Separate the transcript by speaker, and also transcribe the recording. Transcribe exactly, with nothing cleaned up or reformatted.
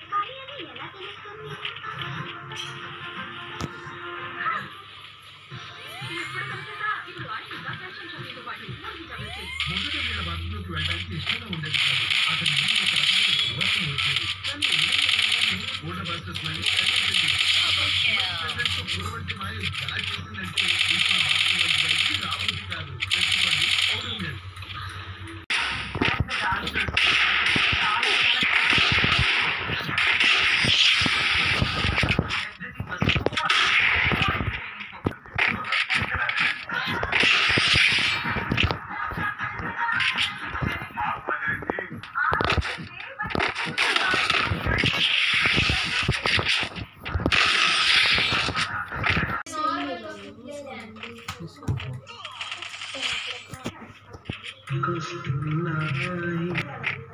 Speaker 1: మరి అది ఎలా తెలుస్తుంది?
Speaker 2: మొదట వీళ్ళ బాత్రూంలోకి వెళ్ళడానికి ఇష్టంగా ఉండేది కాదు. అతని ఇంటికి ఒక రకమైన దుర్వాసన వచ్చేది. కానీ ఓల్డ్ బస్సెస్ మళ్ళీ పూర్వంటి మాయ ఎలా చేసిందంటే ఇంట్లో బాత్రూమ్ వచ్చి బయటికి రాబోతుంది కాదు. పెట్టుకోండి అవుతుంది.
Speaker 3: Gusto na